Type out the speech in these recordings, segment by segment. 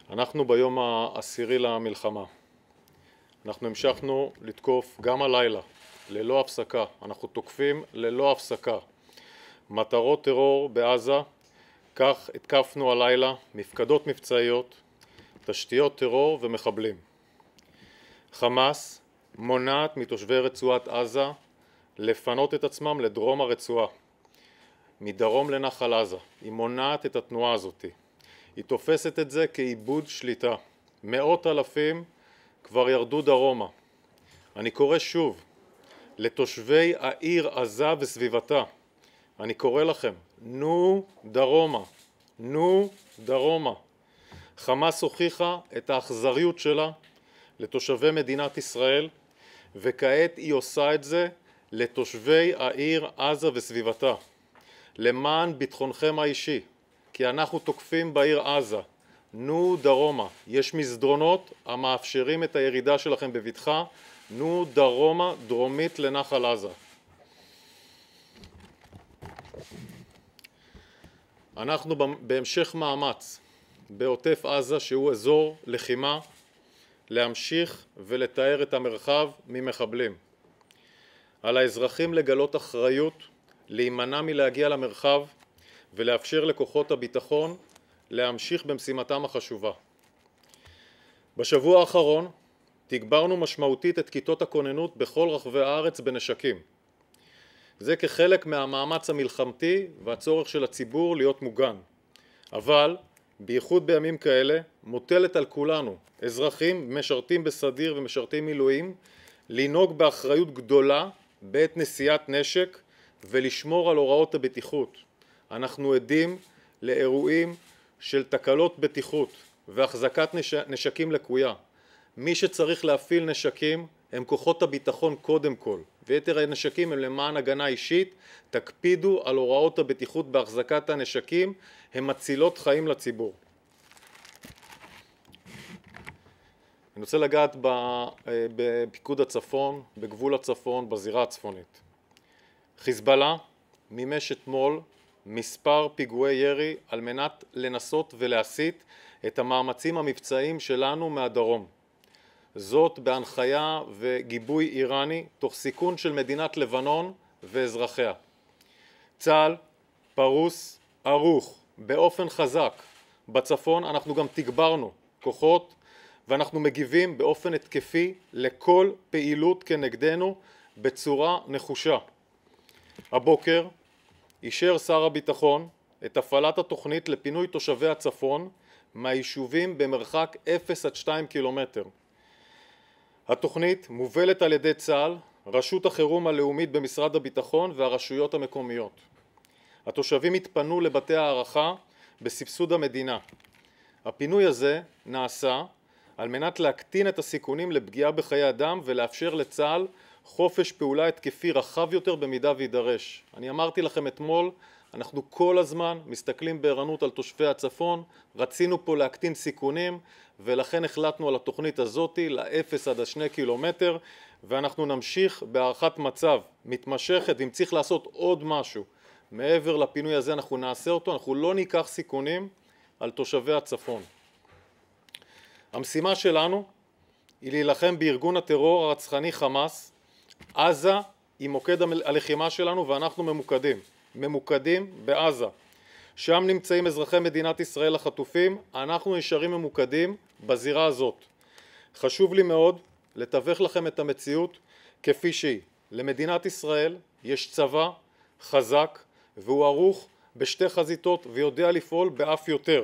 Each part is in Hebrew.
אנחנו ביום העשירי למלחמה. אנחנו המשכנו לתקוף גם הלילה, ללא הפסקה. אנחנו תוקפים ללא הפסקה. מטרות טרור בעזה, כך התקפנו הלילה, מפקדות מבצעיות, תשתיות טרור ומחבלים. חמאס מונעת מתושבי רצועת עזה לפנות את עצמם לדרום הרצועה, מדרום לנחל עזה. היא מונעת את התנועה הזאת. היא תופסת את זה כאיבוד שליטה. מאות אלפים כבר ירדו דרומה. אני קורא שוב לתושבי העיר עזה וסביבתה. אני קורא לכם, נו דרומה, נו דרומה. חמאס הוכיחה את האכזריות שלה לתושבי מדינת ישראל, וכעת היא עושה את זה לתושבי העיר עזה וסביבתה. למען ביטחונכם האישי, כי אנחנו תוקפים בעיר עזה. נו דרומה, יש מסדרונות המאפשרים את הירידה שלכם בבטחה. נו דרומה, דרומית לנחל עזה. אנחנו בהמשך מאמץ בעוטף עזה, שהוא אזור לחימה, להמשיך ולתאר את המרחב ממחבלים. על האזרחים לגלות אחריות, להימנע מלהגיע למרחב ולאפשר לכוחות הביטחון להמשיך במשימתם החשובה. בשבוע האחרון תגברנו משמעותית את כיתות הכוננות בכל רחבי הארץ בנשקים. זה כחלק מהמאמץ המלחמתי והצורך של הציבור להיות מוגן. אבל בייחוד בימים כאלה מוטלת על כולנו, אזרחים משרתים בסדיר ומשרתים מילואים, לנהוג באחריות גדולה בעת נשיאת נשק ולשמור על הוראות הבטיחות. אנחנו עדים לאירועים של תקלות בטיחות והחזקת נשקים לקויה. מי שצריך להפעיל נשקים הם כוחות הביטחון קודם כל, ויתר הנשקים הם למען הגנה אישית. תקפידו על הוראות הבטיחות בהחזקת הנשקים, הם מצילות חיים לציבור. אני רוצה לגעת בפיקוד הצפון, בגבול הצפון, בזירה הצפונית. חיזבאללה מימש אתמול מספר פיגועי ירי על מנת לנסות ולהסיט את המאמצים המבצעיים שלנו מהדרום. זאת בהנחיה וגיבוי איראני, תוך סיכון של מדינת לבנון ואזרחיה. צה"ל פרוס ערוך באופן חזק. בצפון אנחנו גם תגברנו כוחות ואנחנו מגיבים באופן התקפי לכל פעילות כנגדנו בצורה נחושה. הבוקר אישר שר הביטחון את הפעלת התוכנית לפינוי תושבי הצפון מהיישובים במרחק 0 עד 2 קילומטר. התוכנית מובלת על ידי צה"ל, רשות החירום הלאומית במשרד הביטחון והרשויות המקומיות. התושבים התפנו לבתי הערכה בסבסוד המדינה. הפינוי הזה נעשה על מנת להקטין את הסיכונים לפגיעה בחיי אדם ולאפשר לצה"ל חופש פעולה התקפי רחב יותר במידה וידרש. אני אמרתי לכם אתמול, אנחנו כל הזמן מסתכלים בערנות על תושבי הצפון, רצינו פה להקטין סיכונים ולכן החלטנו על התוכנית הזאת ל-0 עד 2 קילומטר, ואנחנו נמשיך בהערכת מצב מתמשכת, ואם צריך לעשות עוד משהו מעבר לפינוי הזה אנחנו נעשה אותו. אנחנו לא ניקח סיכונים על תושבי הצפון. המשימה שלנו היא להילחם בארגון הטרור הרצחני חמאס. עזה היא מוקד הלחימה שלנו ואנחנו ממוקדים בעזה. שם נמצאים אזרחי מדינת ישראל החטופים, אנחנו נשארים ממוקדים בזירה הזאת. חשוב לי מאוד לתווך לכם את המציאות כפי שהיא. למדינת ישראל יש צבא חזק והוא ערוך בשתי חזיתות ויודע לפעול באף יותר.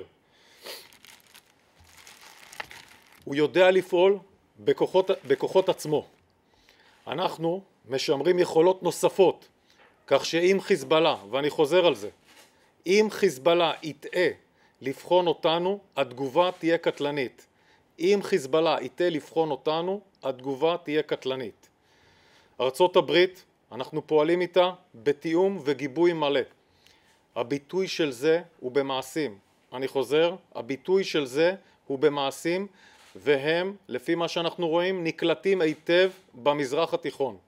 הוא יודע לפעול בכוחות עצמו. אנחנו משמרים יכולות נוספות, כך שאם חיזבאללה, ואני חוזר על זה, אם חיזבאללה יטעה לבחון אותנו, התגובה תהיה קטלנית. אם חיזבאללה יטעה לבחון אותנו, התגובה תהיה קטלנית. ארצות הברית, אנחנו פועלים איתה בתיאום וגיבוי מלא. הביטוי של זה הוא במעשים. אני חוזר, הביטוי של זה הוא במעשים, והם, לפי מה שאנחנו רואים, נקלטים היטב במזרח התיכון.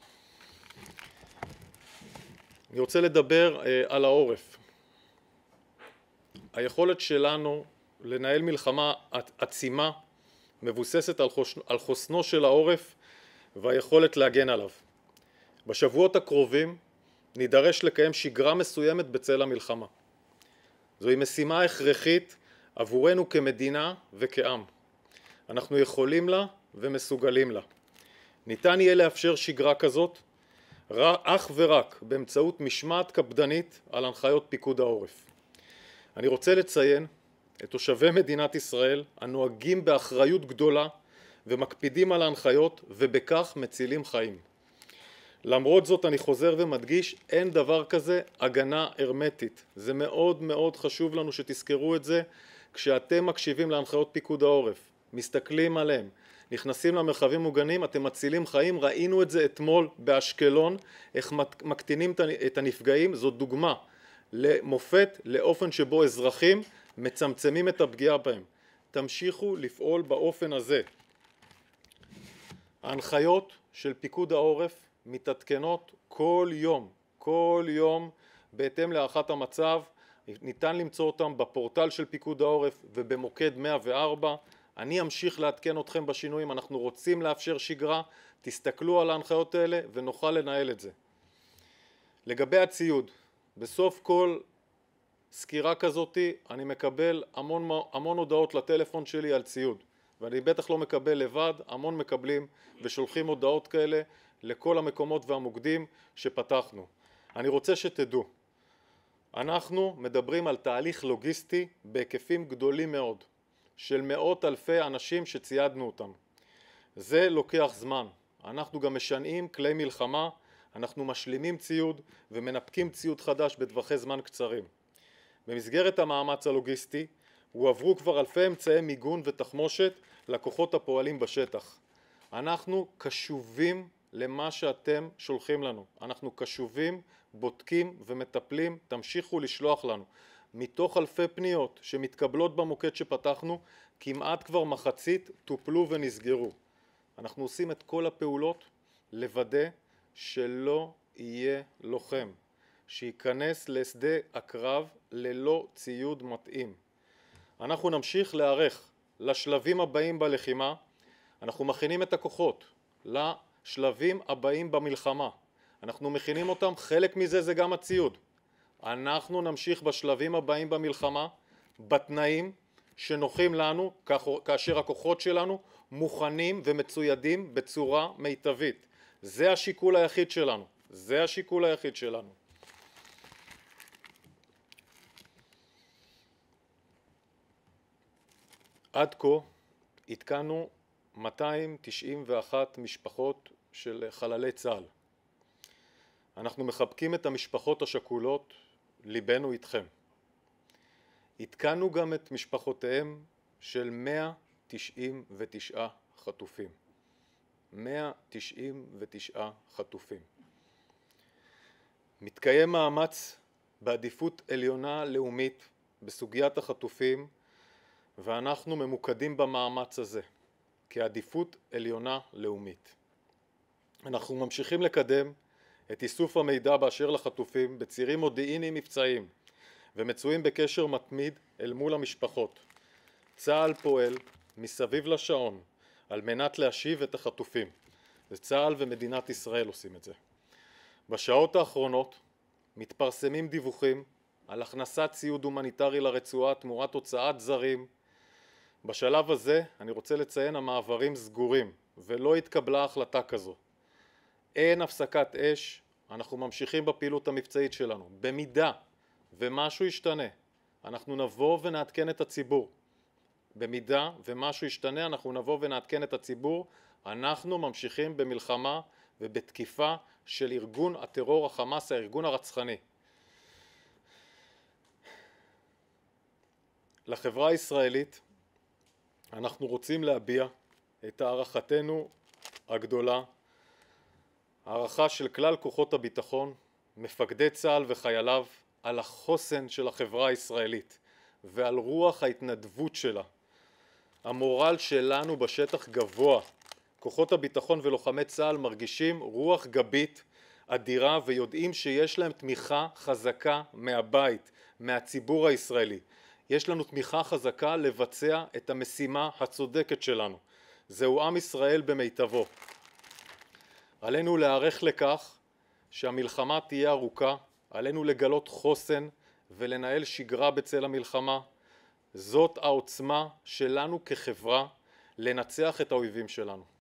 אני רוצה לדבר על העורף. היכולת שלנו לנהל מלחמה עצימה, מבוססת על חוסנו של העורף והיכולת להגן עליו. בשבועות הקרובים נידרש לקיים שגרה מסוימת בצל המלחמה. זוהי משימה הכרחית עבורנו כמדינה וכעם. אנחנו יכולים לה ומסוגלים לה. ניתן יהיה לאפשר שגרה כזאת אך ורק באמצעות משמעת קפדנית על הנחיות פיקוד העורף. אני רוצה לציין את תושבי מדינת ישראל הנוהגים באחריות גדולה ומקפידים על ההנחיות ובכך מצילים חיים. למרות זאת אני חוזר ומדגיש, אין דבר כזה הגנה הרמטית. זה מאוד מאוד חשוב לנו שתזכרו את זה כשאתם מקשיבים להנחיות פיקוד העורף, מסתכלים עליהם, נכנסים למרחבים מוגנים, אתם מצילים חיים. ראינו את זה אתמול באשקלון, איך מקטינים את הנפגעים. זאת דוגמה למופת לאופן שבו אזרחים מצמצמים את הפגיעה בהם. תמשיכו לפעול באופן הזה. ההנחיות של פיקוד העורף מתעדכנות כל יום בהתאם להערכת המצב. ניתן למצוא אותם בפורטל של פיקוד העורף ובמוקד 104. אני אמשיך לעדכן אתכם בשינויים. אנחנו רוצים לאפשר שגרה, תסתכלו על ההנחיות האלה ונוכל לנהל את זה. לגבי הציוד, בסוף כל סקירה כזאת אני מקבל המון הודעות לטלפון שלי על ציוד, ואני בטח לא מקבל לבד, המון מקבלים ושולחים הודעות כאלה לכל המקומות והמוקדים שפתחנו. אני רוצה שתדעו, אנחנו מדברים על תהליך לוגיסטי בהיקפים גדולים מאוד של מאות אלפי אנשים שציידנו אותם. זה לוקח זמן. אנחנו גם משנעים כלי מלחמה, אנחנו משלימים ציוד ומנפקים ציוד חדש בטווחי זמן קצרים. במסגרת המאמץ הלוגיסטי הועברו כבר אלפי אמצעי מיגון ותחמושת לכוחות הפועלים בשטח. אנחנו קשובים למה שאתם שולחים לנו. אנחנו קשובים, בודקים ומטפלים. תמשיכו לשלוח לנו. מתוך אלפי פניות שמתקבלות במוקד שפתחנו, כמעט כבר מחצית טופלו ונסגרו. אנחנו עושים את כל הפעולות לוודא שלא יהיה לוחם שייכנס לשדה הקרב ללא ציוד מתאים. אנחנו נמשיך להיערך לשלבים הבאים בלחימה. אנחנו מכינים את הכוחות לשלבים הבאים במלחמה. אנחנו מכינים אותם, חלק מזה זה גם הציוד. אנחנו נמשיך בשלבים הבאים במלחמה בתנאים שנוחים לנו כאשר הכוחות שלנו מוכנים ומצוידים בצורה מיטבית. זה השיקול היחיד שלנו. זה השיקול היחיד שלנו. עד כה התקנו 291 משפחות של חללי צה"ל. אנחנו מחבקים את המשפחות השכולות, ליבנו איתכם. התקנו גם את משפחותיהם של 199 חטופים. 199 חטופים. מתקיים מאמץ בעדיפות עליונה לאומית בסוגיית החטופים, ואנחנו ממוקדים במאמץ הזה כעדיפות עליונה לאומית. אנחנו ממשיכים לקדם את איסוף המידע באשר לחטופים בצירים מודיעיניים מבצעיים ומצויים בקשר מתמיד אל מול המשפחות. צה"ל פועל מסביב לשעון על מנת להשיב את החטופים. צה"ל ומדינת ישראל עושים את זה. בשעות האחרונות מתפרסמים דיווחים על הכנסת ציוד הומניטרי לרצועה תמורת הוצאת זרים. בשלב הזה אני רוצה לציין, המעברים סגורים ולא התקבלה החלטה כזו. אין הפסקת אש, אנחנו ממשיכים בפעילות המבצעית שלנו. במידה ומשהו ישתנה, אנחנו נבוא ונעדכן את הציבור. במידה ומשהו ישתנה, אנחנו נבוא ונעדכן את הציבור. אנחנו ממשיכים במלחמה ובתקיפה של ארגון הטרור החמאס, הארגון הרצחני. לחברה הישראלית אנחנו רוצים להביע את הערכתנו הגדולה, הערכה של כלל כוחות הביטחון, מפקדי צה"ל וחייליו, על החוסן של החברה הישראלית ועל רוח ההתנדבות שלה. המורל שלנו בשטח גבוה. כוחות הביטחון ולוחמי צה"ל מרגישים רוח גבית אדירה ויודעים שיש להם תמיכה חזקה מהבית, מהציבור הישראלי. יש לנו תמיכה חזקה לבצע את המשימה הצודקת שלנו. זהו עם ישראל במיטבו. עלינו להיערך לכך שהמלחמה תהיה ארוכה, עלינו לגלות חוסן ולנהל שגרה בצל המלחמה. זאת העוצמה שלנו כחברה לנצח את האויבים שלנו.